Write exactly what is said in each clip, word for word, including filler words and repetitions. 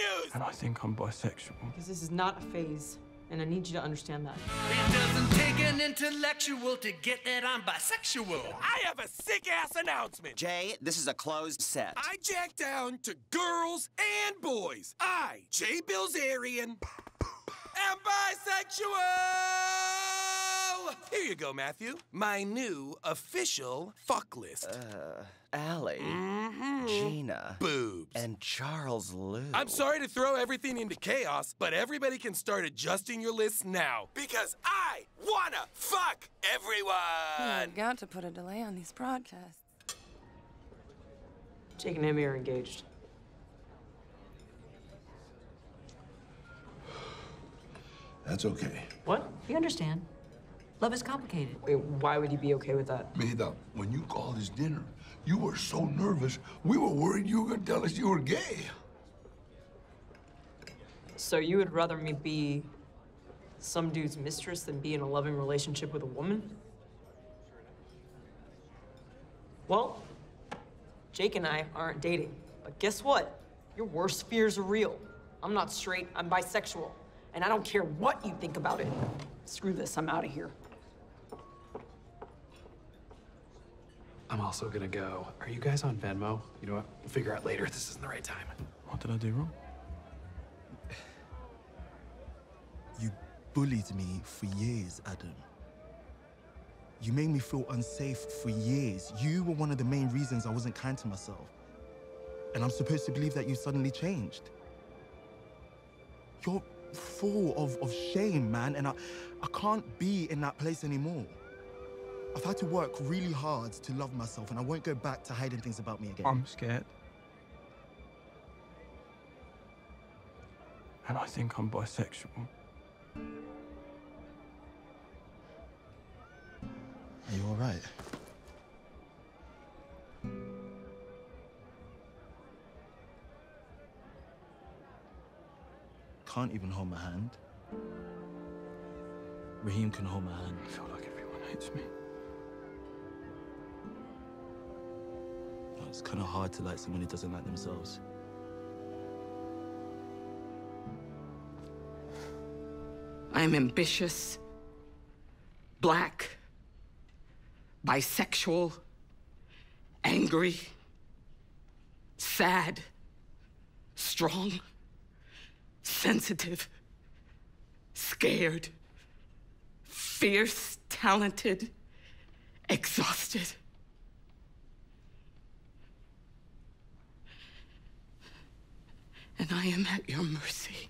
news! And I think I'm bisexual. Because this is not a phase, and I need you to understand that. It doesn't take an intellectual to get that I'm bisexual. I have a sick-ass announcement. Jay, this is a closed set. I jack down to girls and boys. I, Jay Bilzerian, am bisexual! Here you go, Matthew. My new official fuck list. Uh, Allie, mm-hmm. Gina, boobs, and Charles Lou. I'm sorry to throw everything into chaos, but everybody can start adjusting your lists now. Because I wanna fuck everyone! I've got to put a delay on these broadcasts. Jake and Amy are engaged. That's okay. What? We understand. Love is complicated. Wait, why would he be okay with that? Mira, when you called this dinner, you were so nervous, we were worried you were gonna tell us you were gay. So you would rather me be some dude's mistress than be in a loving relationship with a woman? Well, Jake and I aren't dating, but guess what? Your worst fears are real. I'm not straight, I'm bisexual, and I don't care what you think about it. Screw this, I'm out of here. I'm also gonna go. Are you guys on Venmo? You know what? We'll figure out later. This isn't the right time. What did I do wrong? You bullied me for years, Adam. You made me feel unsafe for years. You were one of the main reasons I wasn't kind to myself. And I'm supposed to believe that you suddenly changed. You're full of, of shame, man, and I, I can't be in that place anymore. I've had to work really hard to love myself, and I won't go back to hiding things about me again. I'm scared. And I think I'm bisexual. Are you all right? Can't even hold my hand. Raheem can hold my hand. I feel like everyone hates me. It's kind of hard to like someone who doesn't like themselves. I'm ambitious, black, bisexual, angry, sad, strong, sensitive, scared, fierce, talented, exhausted. And I am at your mercy.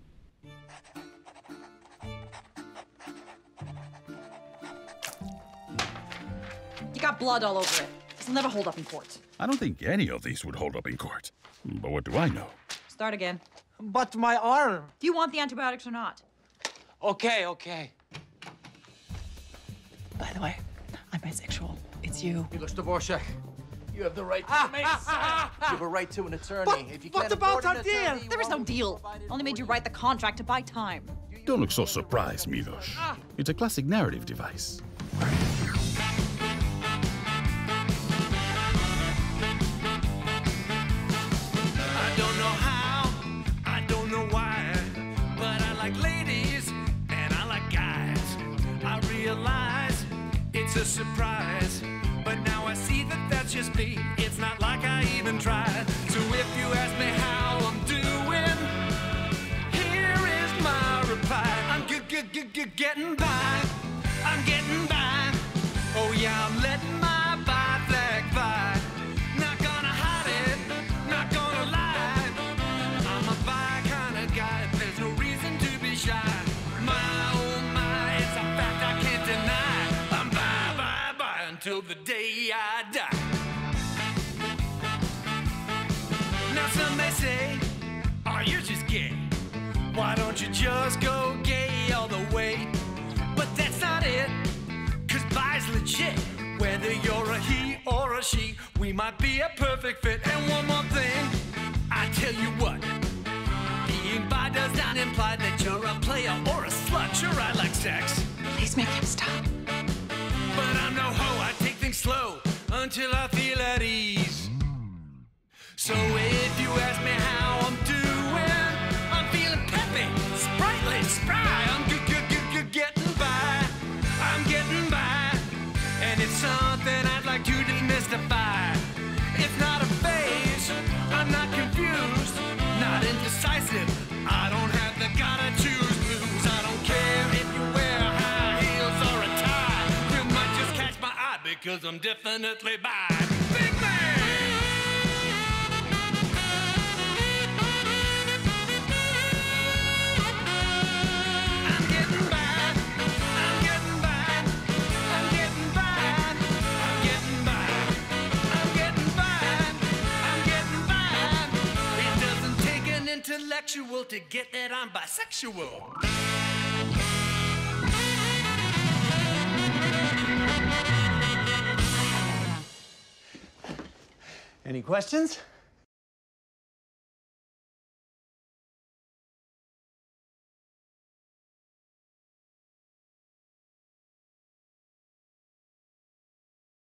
You got blood all over it. This will never hold up in court. I don't think any of these would hold up in court. But what do I know? Start again. But my arm. Do you want the antibiotics or not? Okay, okay. By the way, I'm bisexual. It's you. Milos Dvorak, you have the right to Ah, remain ah, silent. ah, ah, You have a right to an attorney. But if you what can't about afford an our deal? attorney, There is no deal. Only made you write the contract to buy time. Don't look so surprised, Milos. Ah. It's a classic narrative device. I don't know how, I don't know why, but I like ladies and I like guys. I realize it's a surprise, but now I see that that's just me. It's not like I even tried. So if you ask me how I'm doing, here is my reply. I'm g g g g getting by. I'm getting by. Oh yeah, I'm letting my bi flag fly. Not gonna hide it, not gonna lie. I'm a bi kind of guy. There's no reason to be shy. My oh my, it's a fact I can't deny. I'm bi bi bi until the day I die. Now some may say, oh, you're just gay. Why don't you just go gay all the way? But that's not it, cause bi's legit. Whether you're a he or a she, we might be a perfect fit. And one more thing, I tell you what, being bi does not imply that you're a player or a slut. Sure, I like sex. Please make him stop. But I'm no hoe, I take things slow until I feel at ease. So if you ask me how I'm doing, cause I'm definitely bi. Big man! I'm getting by, I'm getting by, I'm getting by, I'm getting by, I'm getting by, I'm getting by. It doesn't take an intellectual to get that I'm bisexual. Any questions?